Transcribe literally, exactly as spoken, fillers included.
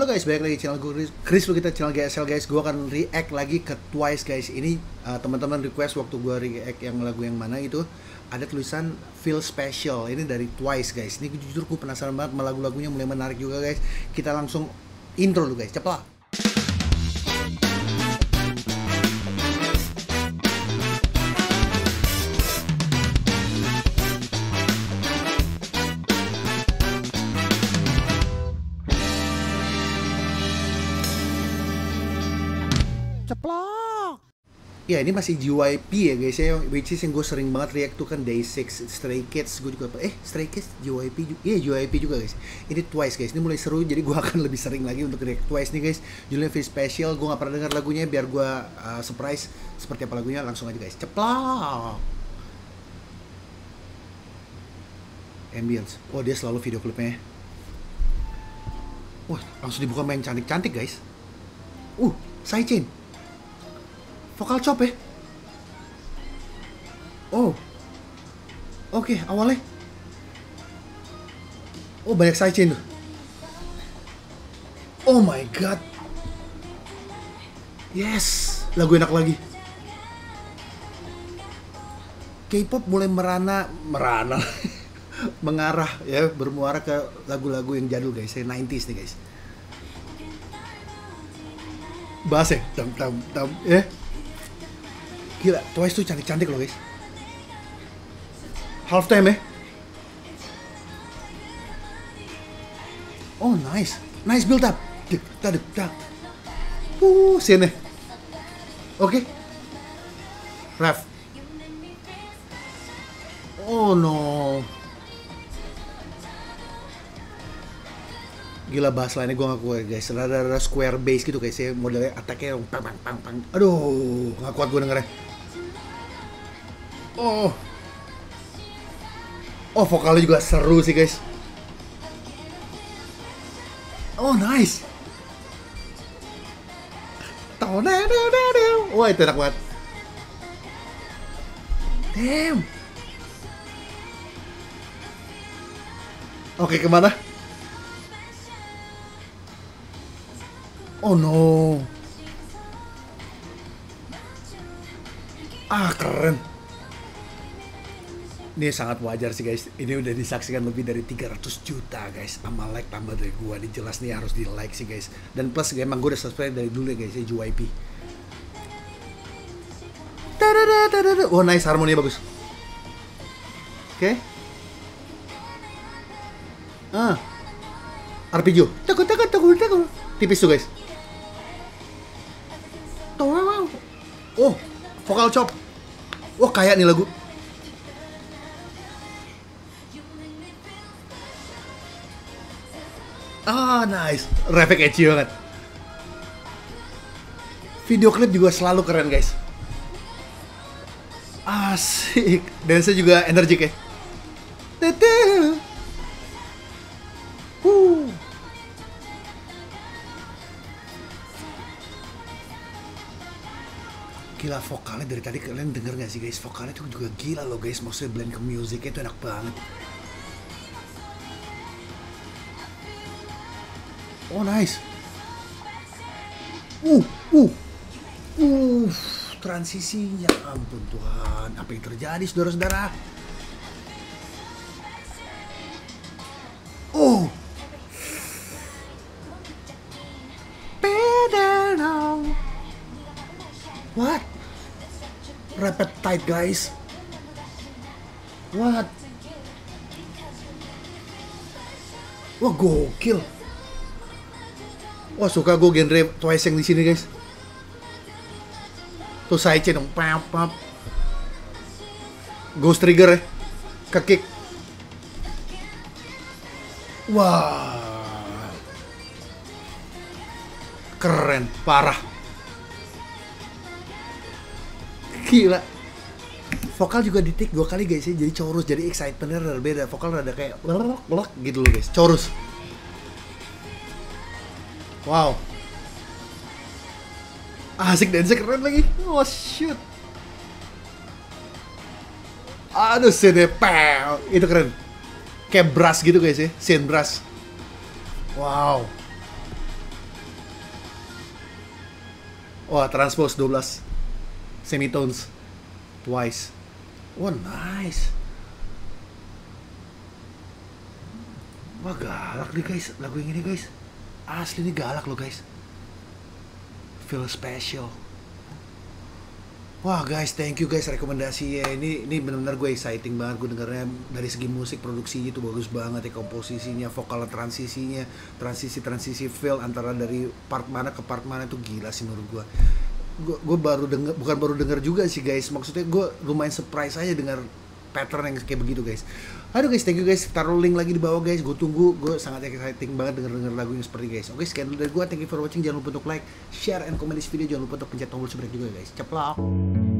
Halo guys, balik lagi channel gue Chris, Chris lu kita channel G S L guys. Gue akan react lagi ke Twice guys. Ini uh, teman-teman request waktu gue react yang lagu yang mana itu ada tulisan Feel Special. Ini dari Twice guys. Ini jujur gue penasaran banget sama lagu-lagunya, mulai menarik juga guys. Kita langsung intro dulu guys, cepet. Ceplok. Ya ini masih J Y P ya guys ya, which is yang gue sering banget react tuh kan Day six, Stray Kids, gue juga eh Stray Kids, J Y P juga, iya J Y P juga guys. Ini Twice guys, ini mulai seru jadi gue akan lebih sering lagi untuk react Twice nih guys. Judulnya Feel Special, gue gak pernah dengar lagunya, biar gue uh, surprise seperti apa lagunya, langsung aja guys, ceplok. Ambience, oh dia selalu video klipnya. Wah langsung dibuka main cantik-cantik guys. Uh, sidechain. Vokal chop ya? Oh. Oke, okay, awalnya. Oh, banyak sidechain tuh. Oh my god. Yes, lagu enak lagi. K-pop mulai merana, merana. mengarah ya, bermuara ke lagu-lagu yang jadul guys, sembilan puluhan nih guys. Bass ya, tam tam tam ya. Gila, Twice tuh cantik-cantik loh guys. Half time ya. Oh nice, nice build up. Dek, tak, tak. Uh, sini. Oke. Okay. Ref. Oh no. Gila bass line-nya gue gak kuat guys. Rada-rada square bass gitu guys ya. Modelnya attack-nya pang pang pang pang. Aduh, gak kuat gue dengernya. Oh. Oh, vokalnya juga seru sih guys. Oh, nice. Wah, itu enak banget. Damn. Oke, kemana? Oh no. Ah, keren. Ini sangat wajar sih guys. Ini udah disaksikan lebih dari tiga ratus juta guys. Sama like tambah dari gua. Ini jelas nih harus di like sih guys. Dan plus emang gua udah subscribe dari dulu ya guys ya, J Y P. Oh nice, harmoninya bagus. Oke. Okay. Ah. Arpeggio. Takut takut takut takut. Tipis tuh guys. Oh, vokal chop. Wah, kayak nih lagu. Ah, nice. Refek edgy banget. Video klip juga selalu keren, guys. Asik. Dance juga energik ya. Tete. Uh. Gila, vokalnya dari tadi kalian denger gak sih guys? Vokalnya tuh juga gila loh guys. Maksudnya blend ke musiknya itu enak banget. Oh nice. Uh, uh, uh, transisinya, ampun Tuhan. Apa yang terjadi saudara-saudara? Oh. What? Rapid tight guys. What? Wah gokil. Wah suka gue genre Twice yang di sini guys. Tuh sidechain dong, pap pap. Ghost trigger ya, ke kick. Wah, keren, parah. Gila. Vokal juga di take dua kali guys ya, jadi chorus, jadi excitementnya rada beda. Vokal rada kayak lelok lelok gitu loh guys, chorus. Wow. Asik, dance keren lagi. Oh shoot. Aduh, sini pel. Itu keren. Kayak brass gitu guys ya, scene brass. Wow. Oh, transpose dua belas semitones twice. Oh, nice. Wah, galak nih guys lagu yang ini guys. Asli nih galak loh guys. Feel special. Wah guys, thank you guys rekomendasi ya. Ini ini benar-benar gue exciting banget gue dengernya. Dari segi musik produksinya itu bagus banget ya, komposisinya, vokal transisinya, transisi-transisi feel antara dari part mana ke part mana itu gila sih menurut gue. Gue gue baru denger, bukan baru denger juga sih guys. Maksudnya gue lumayan surprise aja dengar pattern yang kayak begitu guys. Aduh guys, thank you guys. Taruh link lagi di bawah guys. Gue tunggu. Gue sangat exciting banget denger-denger lagu yang seperti guys. Oke, sekian dulu dari gue. Thank you for watching. Jangan lupa untuk like, share, and comment this video. Jangan lupa untuk pencet tombol subscribe juga guys. Ceplok.